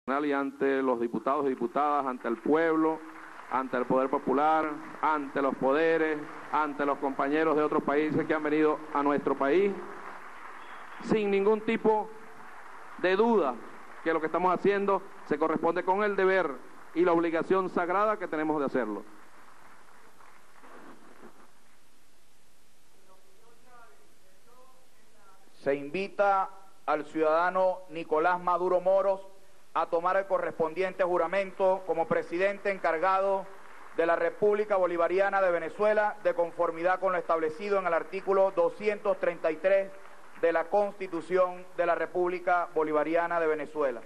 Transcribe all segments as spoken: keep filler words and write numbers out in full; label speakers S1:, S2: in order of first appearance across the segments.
S1: Y ante los diputados y diputadas, ante el pueblo, ante el poder popular, ante los poderes, ante los compañeros de otros países que han venido a nuestro país, sin ningún tipo de duda que lo que estamos haciendo se corresponde con el deber y la obligación sagrada que tenemos de hacerlo.
S2: Se invita al ciudadano Nicolás Maduro Moros a tomar el correspondiente juramento como presidente encargado de la República Bolivariana de Venezuela, de conformidad con lo establecido en el artículo doscientos treinta y tres de la Constitución de la República Bolivariana de Venezuela.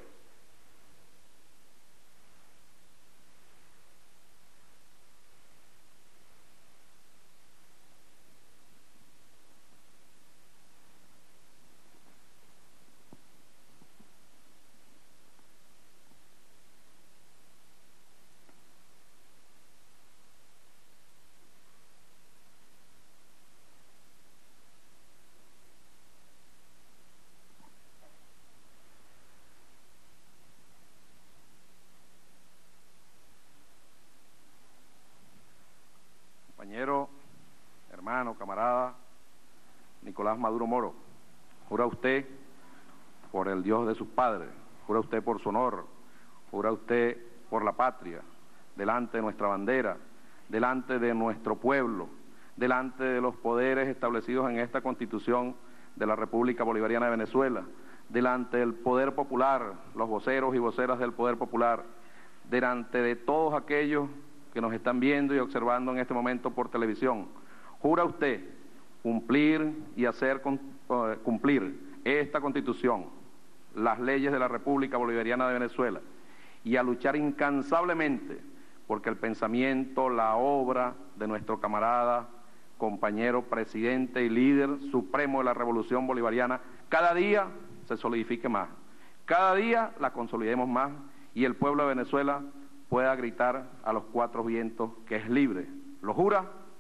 S1: Compañero, hermano, camarada, Nicolás Maduro Moro, jura usted por el Dios de sus padres, jura usted por su honor, jura usted por la patria, delante de nuestra bandera, delante de nuestro pueblo, delante de los poderes establecidos en esta Constitución de la República Bolivariana de Venezuela, delante del poder popular, los voceros y voceras del poder popular, delante de todos aquellos que nos están viendo y observando en este momento por televisión. ¿Jura usted cumplir y hacer cumplir esta Constitución, las leyes de la República Bolivariana de Venezuela, y a luchar incansablemente porque el pensamiento, la obra de nuestro camarada, compañero, presidente y líder supremo de la Revolución Bolivariana, cada día se solidifique más, cada día la consolidemos más y el pueblo de Venezuela pueda gritar a los cuatro vientos que es libre? ¿Lo jura?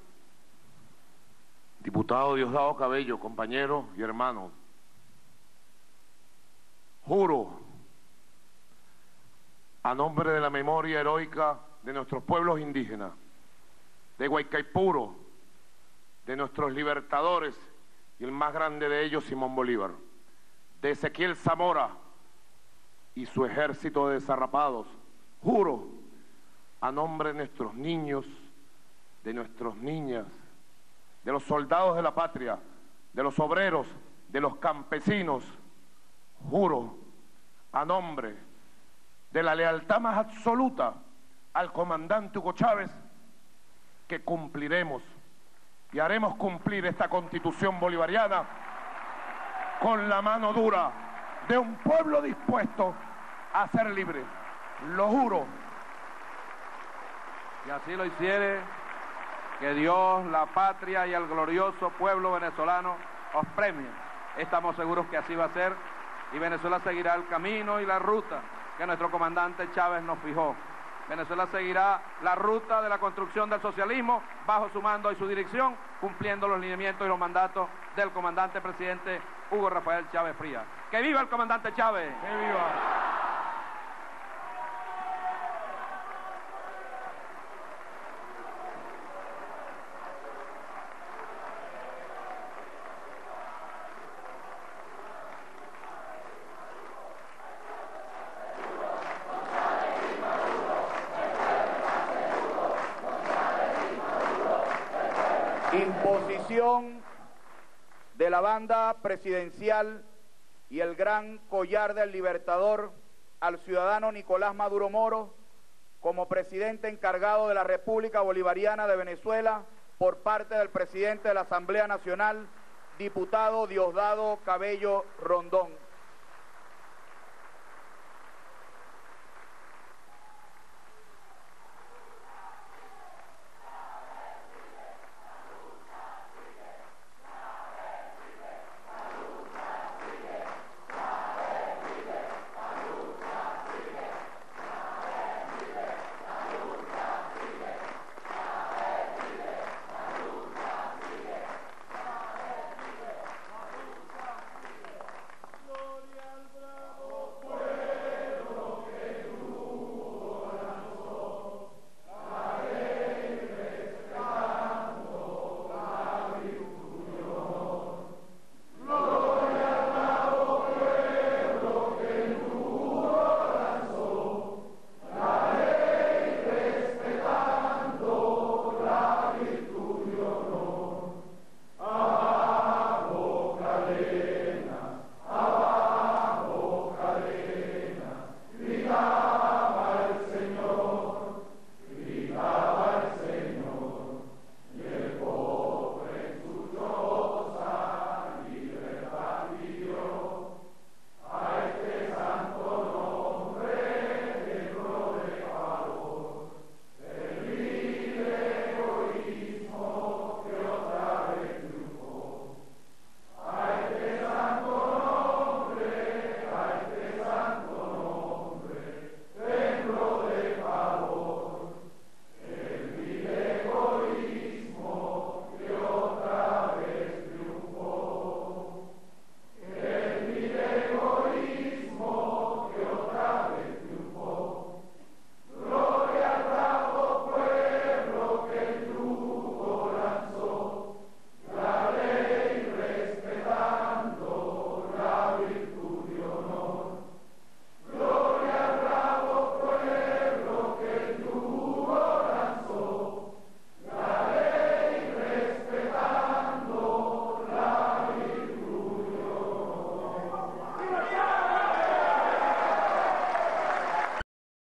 S3: Diputado Diosdado Cabello, compañero y hermano, juro a nombre de la memoria heroica de nuestros pueblos indígenas, de Guaycaipuro, de nuestros libertadores y el más grande de ellos, Simón Bolívar, de Ezequiel Zamora y su ejército de desarrapados, juro a nombre de nuestros niños, de nuestras niñas, de los soldados de la patria, de los obreros, de los campesinos, juro a nombre de la lealtad más absoluta al comandante Hugo Chávez que cumpliremos y haremos cumplir esta Constitución bolivariana con la mano dura de un pueblo dispuesto a ser libre. Lo juro.
S1: Y así lo hiciere, que Dios, la patria y el glorioso pueblo venezolano os premien. Estamos seguros que así va a ser y Venezuela seguirá el camino y la ruta que nuestro comandante Chávez nos fijó. Venezuela seguirá la ruta de la construcción del socialismo bajo su mando y su dirección, cumpliendo los lineamientos y los mandatos del comandante presidente Hugo Rafael Chávez Frías. ¡Que viva el comandante Chávez!
S3: ¡Que viva!
S2: Imposición de la banda presidencial y el gran collar del Libertador al ciudadano Nicolás Maduro Moro como presidente encargado de la República Bolivariana de Venezuela por parte del presidente de la Asamblea Nacional, diputado Diosdado Cabello Rondón.